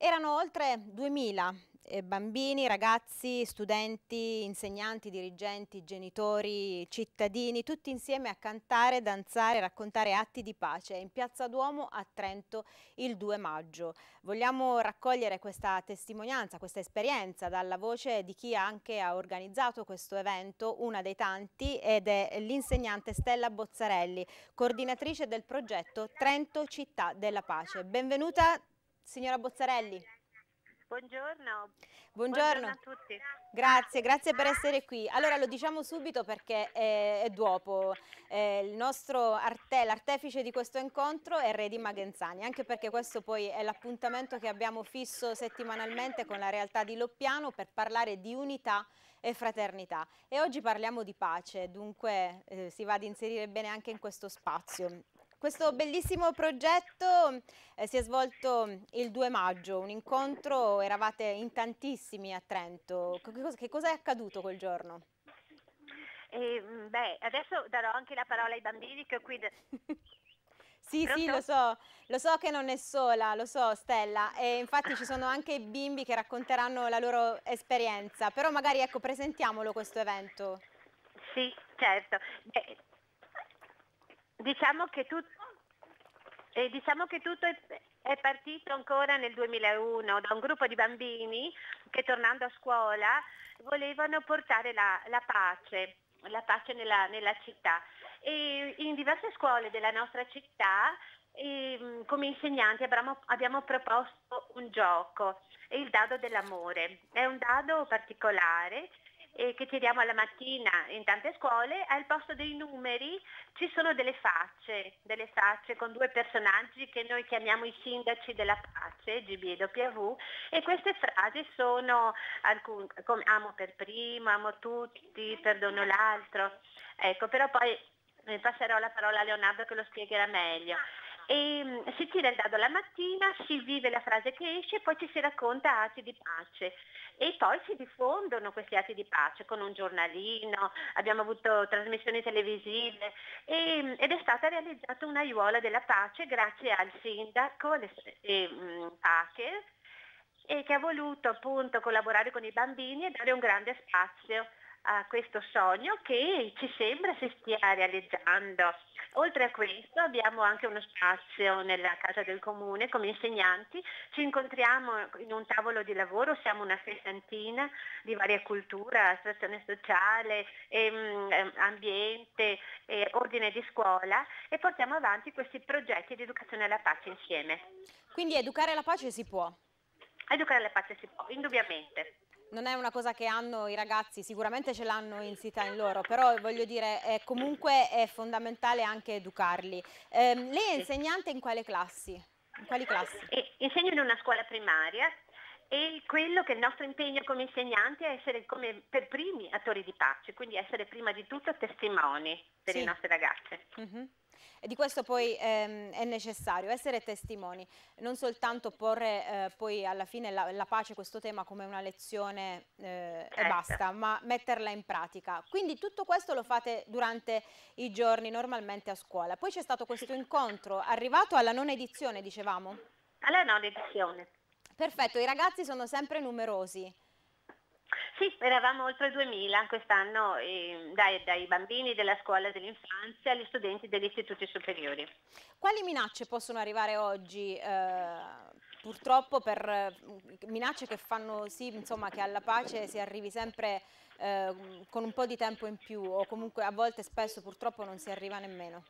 Erano oltre 2000 bambini, ragazzi, studenti, insegnanti, dirigenti, genitori, cittadini, tutti insieme a cantare, danzare, raccontare atti di pace in Piazza Duomo a Trento il 2 maggio. Vogliamo raccogliere questa testimonianza, questa esperienza dalla voce di chi anche ha organizzato questo evento, una dei tanti, ed è l'insegnante Stella Bozzarelli, coordinatrice del progetto Trento Città della Pace. Benvenuta, signora Bozzarelli. Buongiorno, buongiorno Buongiorno, a tutti. grazie per essere qui. Allora lo diciamo subito perché è dopo. Il nostro l'artefice di questo incontro è Redi Magenzani, anche perché questo poi è l'appuntamento che abbiamo fisso settimanalmente con la realtà di Loppiano per parlare di unità e fraternità. E oggi parliamo di pace, dunque si va ad inserire bene anche in questo spazio. Questo bellissimo progetto si è svolto il 2 maggio, un incontro, eravate in tantissimi a Trento. Che cosa è accaduto quel giorno? Adesso darò anche la parola ai bambini che ho qui. Sì, Pronto? lo so che non è sola, lo so Stella, e infatti ci sono anche i bimbi che racconteranno la loro esperienza, però magari ecco presentiamolo questo evento. Sì, certo. Diciamo che, diciamo che tutto è partito ancora nel 2001 da un gruppo di bambini che tornando a scuola volevano portare la pace nella città. E in diverse scuole della nostra città come insegnanti abbiamo proposto un gioco, il dado dell'amore. È un dado particolare che tiriamo alla mattina in tante scuole. Al posto dei numeri ci sono delle facce con due personaggi che noi chiamiamo i sindaci della pace, GB e W, e queste frasi sono come amo per primo, amo tutti, perdono l'altro. Ecco, però poi passerò la parola a Leonardo che lo spiegherà meglio. Si tira il dado la mattina, si vive la frase che esce e poi ci si racconta atti di pace e poi si diffondono questi atti di pace con un giornalino, abbiamo avuto trasmissioni televisive ed è stata realizzata un'aiuola della pace grazie al sindaco Pache che ha voluto appunto collaborare con i bambini e dare un grande spazio a questo sogno che ci sembra si stia realizzando. Oltre a questo abbiamo anche uno spazio nella casa del comune come insegnanti, ci incontriamo in un tavolo di lavoro, siamo una sessantina di varia cultura, astrazione sociale, ambiente, ordine di scuola e portiamo avanti questi progetti di educazione alla pace insieme. Quindi educare la pace si può. Educare alla pace si può, indubbiamente. Non è una cosa che hanno i ragazzi, sicuramente ce l'hanno insita in loro, però voglio dire, comunque è fondamentale anche educarli. Lei è Sì. insegnante in quale classi? In quali classi? Insegno in una scuola primaria e quello che è il nostro impegno come insegnanti è essere come per primi attori di pace, quindi essere prima di tutto testimoni per i Sì. nostri ragazzi. E di questo poi è necessario essere testimoni, non soltanto porre poi alla fine la pace, questo tema come una lezione e Certo. basta, ma metterla in pratica. Quindi tutto questo lo fate durante i giorni normalmente a scuola. Poi c'è stato Sì. questo incontro, arrivato alla nona edizione, dicevamo? Alla nona edizione. Perfetto, i ragazzi sono sempre numerosi. Sì, eravamo oltre 2000 quest'anno, dai bambini della scuola dell'infanzia agli studenti degli istituti superiori. Quali minacce possono arrivare oggi, purtroppo per minacce che fanno sì, insomma, che alla pace si arrivi sempre con un po' di tempo in più o comunque a volte spesso purtroppo non si arriva nemmeno?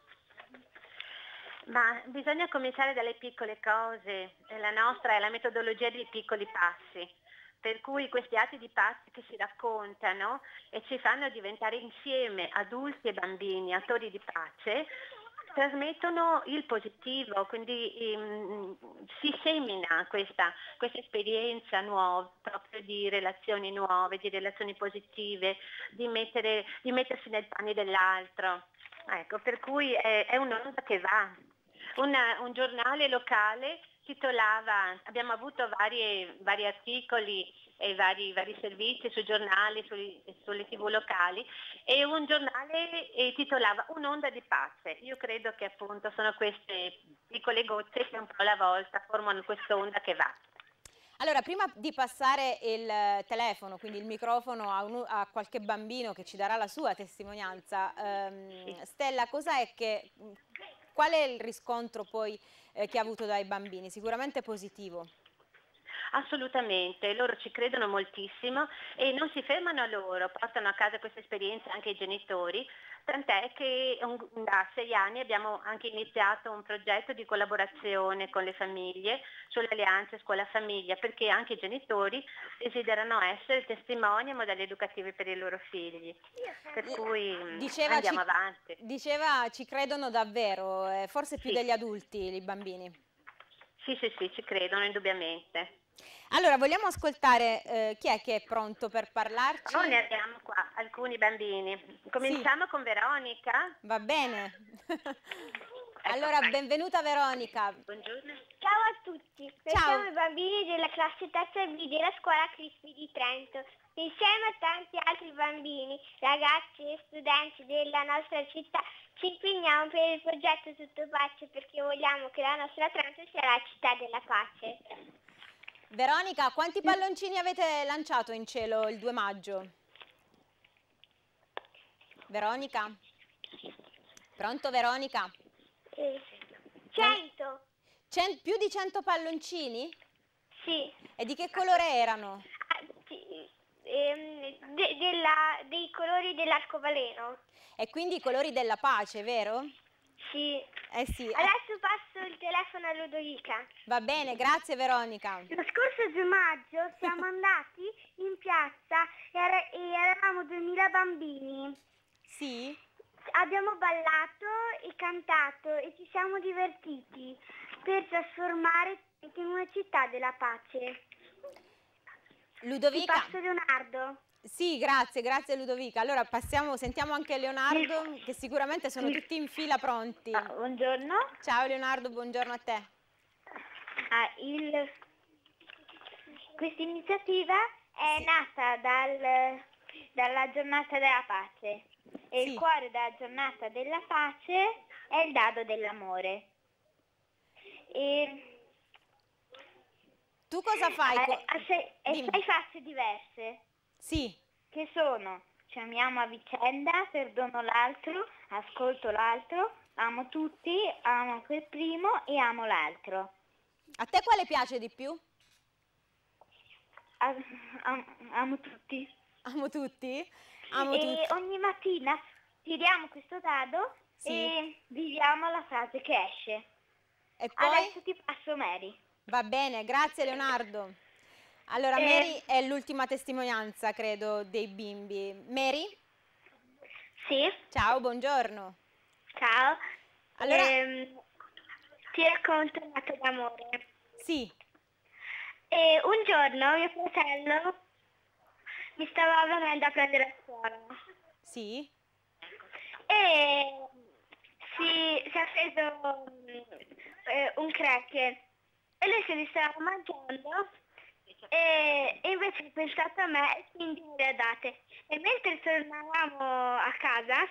Ma bisogna cominciare dalle piccole cose, la nostra è la metodologia dei piccoli passi, per cui questi atti di pace che si raccontano e ci fanno diventare insieme adulti e bambini attori di pace, trasmettono il positivo, quindi si semina questa esperienza nuova, proprio di relazioni nuove, di relazioni positive, di mettersi nei panni dell'altro. Ecco, per cui è un'onda che va. Un giornale locale titolava, abbiamo avuto vari articoli e vari servizi sui giornali, sulle tv locali e un giornale titolava Un'onda di pace. Io credo che appunto sono queste piccole gocce che un po' alla volta formano quest'onda che va. Allora, prima di passare il telefono, quindi il microfono a qualche bambino che ci darà la sua testimonianza, Stella, qual è il riscontro poi che ha avuto dai bambini? Sicuramente positivo. Assolutamente, loro ci credono moltissimo e non si fermano a loro, portano a casa questa esperienza anche i genitori, tant'è che da 6 anni abbiamo anche iniziato un progetto di collaborazione con le famiglie sulle alleanze scuola-famiglia, perché anche i genitori desiderano essere testimoni e modelli educativi per i loro figli, per cui andiamo avanti. Diceva ci credono davvero, forse più degli adulti, i bambini. Sì, ci credono indubbiamente. Allora, vogliamo ascoltare chi è che è pronto per parlarci? Ne abbiamo qua alcuni bambini. Cominciamo con Veronica. Va bene. Allora, benvenuta Veronica. Buongiorno. Ciao a tutti, noi siamo i bambini della classe terza B della scuola Crispi di Trento. Insieme a tanti altri bambini, ragazzi e studenti della nostra città ci impegniamo per il progetto Tutto Pace perché vogliamo che la nostra Trento sia la città della pace. Veronica, quanti palloncini avete lanciato in cielo il 2 maggio? Veronica? Pronto Veronica? 100. Più di 100 palloncini? Sì. E di che colore erano? Dei colori dell'arcobaleno. E quindi i colori della pace, vero? Sì. Sì. Adesso passo il telefono a Ludovica. Va bene, grazie Veronica. Lo scorso 2 maggio siamo andati in piazza e eravamo 2000 bambini. Sì? Abbiamo ballato e cantato e ci siamo divertiti per trasformare in una città della pace. Ludovica. Ti passo Leonardo. Sì, grazie Ludovica. Allora sentiamo anche Leonardo, che sicuramente sono tutti in fila pronti. Buongiorno. Ciao Leonardo, buongiorno a te. Questa iniziativa è nata dalla giornata della pace e il cuore della giornata della pace è il dado dell'amore. E tu cosa fai? Sei facce diverse. Sì. Che sono: ci amiamo a vicenda, perdono l'altro, ascolto l'altro, amo tutti, amo quel primo e amo l'altro. A te quale piace di più? Amo tutti. Amo tutti? Ogni mattina tiriamo questo dado e viviamo la frase che esce. E poi? Adesso ti passo Mary. Va bene, grazie Leonardo. Allora, Mary è l'ultima testimonianza, credo, dei bimbi. Mary? Sì. Ciao, buongiorno. Ciao. Allora, ti racconto un atto d'amore. Sì. Un giorno mio fratello mi stava venendo a prendere a scuola. Sì. E si è preso un cracker e lui se li stava mangiando e invece ha pensato a me e quindi me le ha date. E mentre tornavamo a casa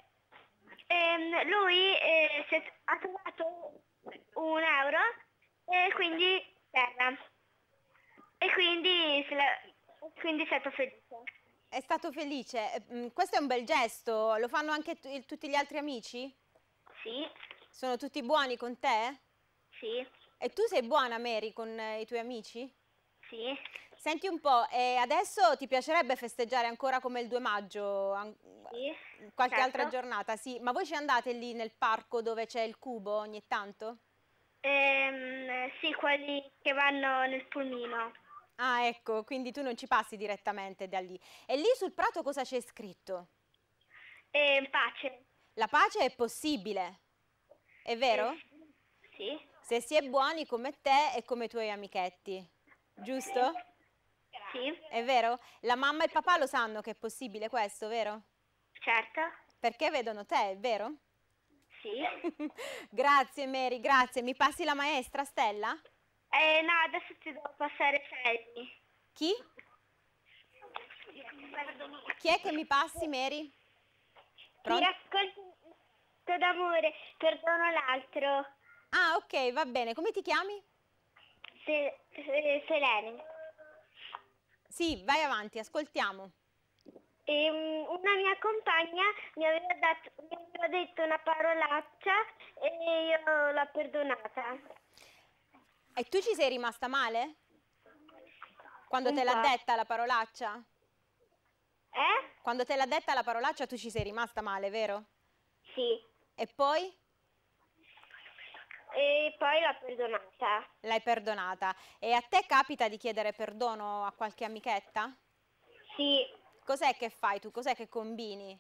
lui ha trovato €1 e quindi terra. E quindi è stato felice. È stato felice. Questo è un bel gesto. Lo fanno anche tutti gli altri amici? Sì. Sono tutti buoni con te? Sì. E tu sei buona, Mary, con i tuoi amici? Sì. Senti un po', e adesso ti piacerebbe festeggiare ancora come il 2 maggio? Sì. Qualche altra giornata? Sì. Ma voi ci andate lì nel parco dove c'è il cubo ogni tanto? Sì, quelli che vanno nel pulmino. Ah, ecco, quindi tu non ci passi direttamente da lì. E lì sul prato cosa c'è scritto? Pace. La pace è possibile, è vero? Sì. Se si è buoni come te e come i tuoi amichetti, giusto? Sì. È vero? La mamma e il papà lo sanno che è possibile questo, vero? Certo. Perché vedono te, è vero? Sì. Grazie Mary, grazie. Mi passi la maestra, Stella? No, adesso ti devo passare Selmi. Chi? Chi è che mi passi, Mary? Ti racconto d'amore, perdono l'altro. Ah, ok, va bene. Come ti chiami? Selene. Sì, vai avanti, ascoltiamo. E una mia compagna mi aveva detto una parolaccia e io l'ho perdonata. E tu ci sei rimasta male? Quando Un te l'ha po'. detta la parolaccia? Eh? Quando te l'ha detta la parolaccia tu ci sei rimasta male, vero? Sì. E poi? E poi l'ho perdonata. L'hai perdonata. E a te capita di chiedere perdono a qualche amichetta? Sì. Cos'è che fai tu? Cos'è che combini?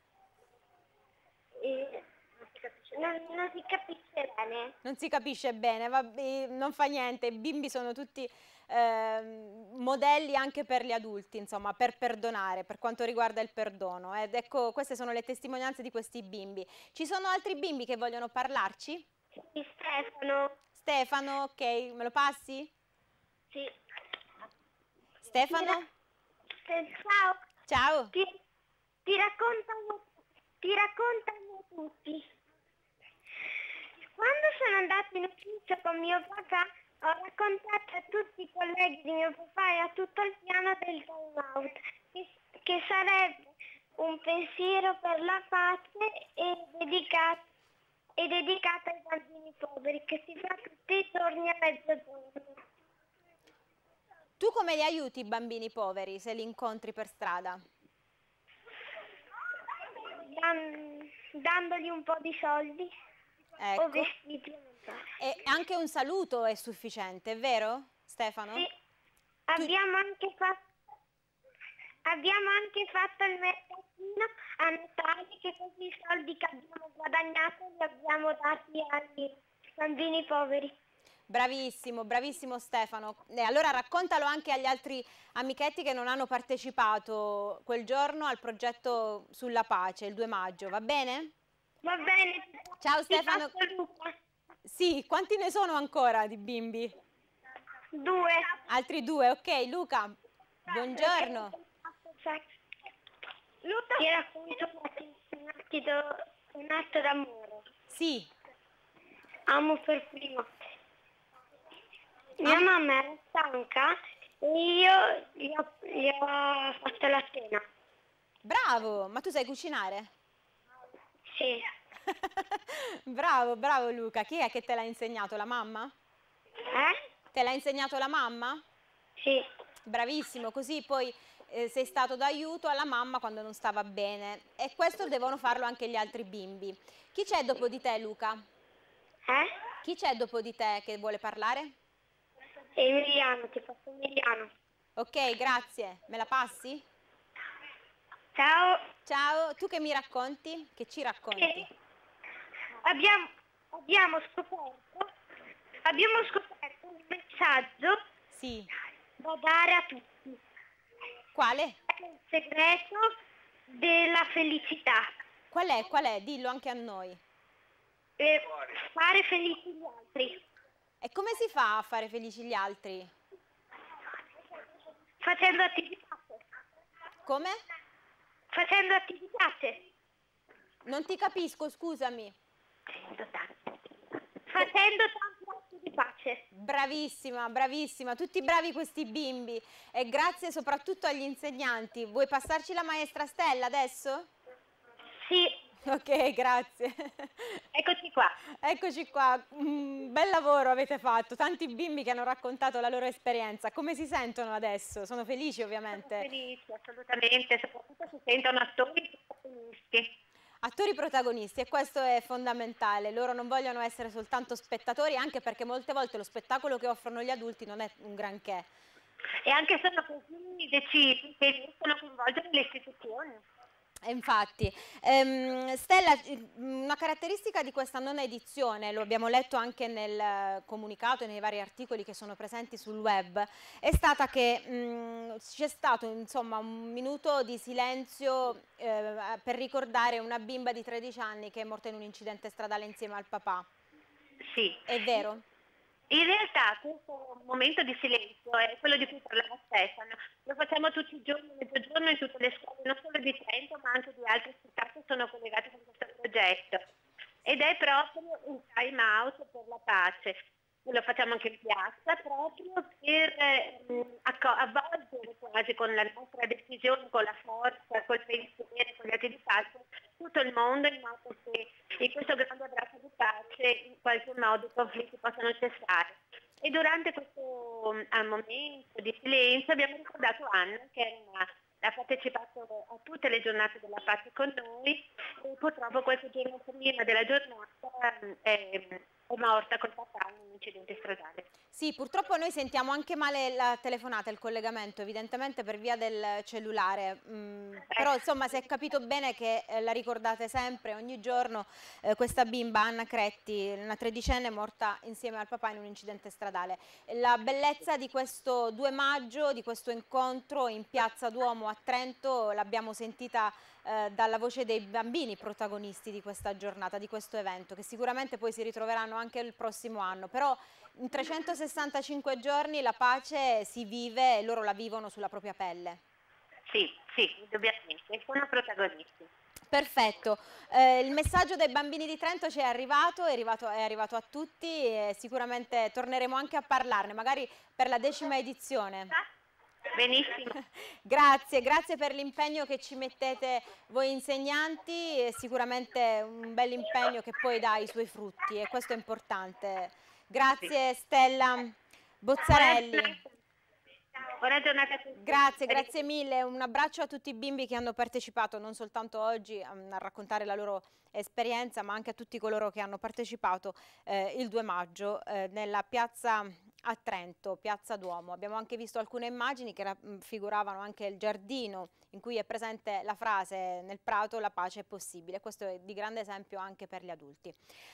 Non si capisce bene. Non si capisce bene, vabbè, non fa niente, i bimbi sono tutti modelli anche per gli adulti, insomma, per perdonare, per quanto riguarda il perdono. Ed ecco, queste sono le testimonianze di questi bimbi. Ci sono altri bimbi che vogliono parlarci? Sì, Stefano. Stefano, ok, me lo passi? Sì. Stefano? Ciao. Ciao. Ti raccontano tutti. Quando sono andata in ufficio con mio papà, ho raccontato a tutti i colleghi di mio papà e a tutto il piano del time out, che sarebbe un pensiero per la pace e dedicato ai bambini poveri, che si fa tutti i giorni a mezzogiorno. Tu come li aiuti i bambini poveri se li incontri per strada? Dandogli un po' di soldi. Ecco. O vestiti. E anche un saluto è sufficiente, è vero, Stefano? Sì. Abbiamo anche fatto il mercatino a Natale, che così i soldi che abbiamo guadagnato li abbiamo dati ai bambini poveri. Bravissimo, bravissimo Stefano. E allora raccontalo anche agli altri amichetti che non hanno partecipato quel giorno al progetto sulla pace, il 2 maggio, va bene? Va bene. Ciao Stefano. Luca. Sì, quanti ne sono ancora di bimbi? 2. Altri 2, ok. Luca, buongiorno. Luca, ti racconto un atto d'amore. Sì. Amo per primo. Mia mamma era stanca e io gli ho fatto la cena. Bravo, ma tu sai cucinare? Sì. Bravo, bravo Luca. Chi è che te l'ha insegnato? La mamma? Te l'ha insegnato la mamma? Sì. Bravissimo, così poi sei stato d'aiuto alla mamma quando non stava bene. E questo devono farlo anche gli altri bimbi. Chi c'è dopo di te, Luca? Chi c'è dopo di te che vuole parlare? Emiliano, ti faccio Emiliano. Ok, grazie. Me la passi? Ciao. Ciao, tu che mi racconti? Che ci racconti? Abbiamo scoperto un messaggio da dare a tutti. Quale? È il segreto della felicità. Qual è? Qual è? Dillo anche a noi. Fare felici gli altri. E come si fa a fare felici gli altri? Facendo attività. Come? Facendo attività. Non ti capisco, scusami. Facendo tanti atti di pace. Bravissima, bravissima, tutti bravi questi bimbi e grazie soprattutto agli insegnanti. Vuoi passarci la maestra Stella adesso? Sì. Ok, grazie. Eccoci qua. Eccoci qua, bel lavoro avete fatto, tanti bimbi che hanno raccontato la loro esperienza. Come si sentono adesso? Sono felici ovviamente? Sono felici, assolutamente, soprattutto si sentono attori protagonisti. Attori protagonisti e questo è fondamentale, loro non vogliono essere soltanto spettatori anche perché molte volte lo spettacolo che offrono gli adulti non è un granché. E anche sono così decisi che riescono a coinvolgere le istituzioni. Infatti, Stella, una caratteristica di questa nona edizione, lo abbiamo letto anche nel comunicato e nei vari articoli che sono presenti sul web, è stata che c'è stato insomma un minuto di silenzio per ricordare una bimba di 13 anni che è morta in un incidente stradale insieme al papà. Sì. È vero? In realtà questo momento di silenzio è quello di cui parlava Stefano, lo facciamo tutti i giorni, mezzogiorno in tutte le scuole, non solo di Trento ma anche di altre città che sono collegate con questo progetto ed è proprio un time out per la pace. lo facciamo anche in piazza proprio per avvolgere quasi con la nostra decisione, con la forza, col pensiero, con gli atti di pace, tutto il mondo in modo che in questo grande abbraccio di pace in qualche modo i conflitti possano cessare. E durante questo momento di silenzio abbiamo ricordato Anna ha partecipato a tutte le giornate della pace con noi e purtroppo qualche giorno prima della giornata è morta col papà in un incidente stradale. Sì, purtroppo noi sentiamo anche male la telefonata, il collegamento, evidentemente per via del cellulare, però insomma se è capito bene che la ricordate sempre, ogni giorno, questa bimba Anna Cretti, una tredicenne morta insieme al papà in un incidente stradale. La bellezza di questo 2 maggio, di questo incontro in Piazza Duomo a Trento, l'abbiamo sentita dalla voce dei bambini protagonisti di questa giornata, di questo evento, che sicuramente poi si ritroveranno anche il prossimo anno, però in 365 giorni la pace si vive e loro la vivono sulla propria pelle. Sì, indubbiamente, sono protagonisti. Perfetto, il messaggio dai bambini di Trento ci è arrivato a tutti e sicuramente torneremo anche a parlarne, magari per la 10ª edizione. Benissimo. Grazie per l'impegno che ci mettete voi insegnanti, è sicuramente un bel impegno che poi dà i suoi frutti e questo è importante. Grazie Stella Bozzarelli. Buona giornata a tutti. Grazie mille, un abbraccio a tutti i bimbi che hanno partecipato non soltanto oggi a raccontare la loro esperienza, ma anche a tutti coloro che hanno partecipato il 2 maggio nella piazza a Trento, Piazza Duomo. Abbiamo anche visto alcune immagini che raffiguravano anche il giardino in cui è presente la frase "nel prato la pace è possibile". Questo è di grande esempio anche per gli adulti.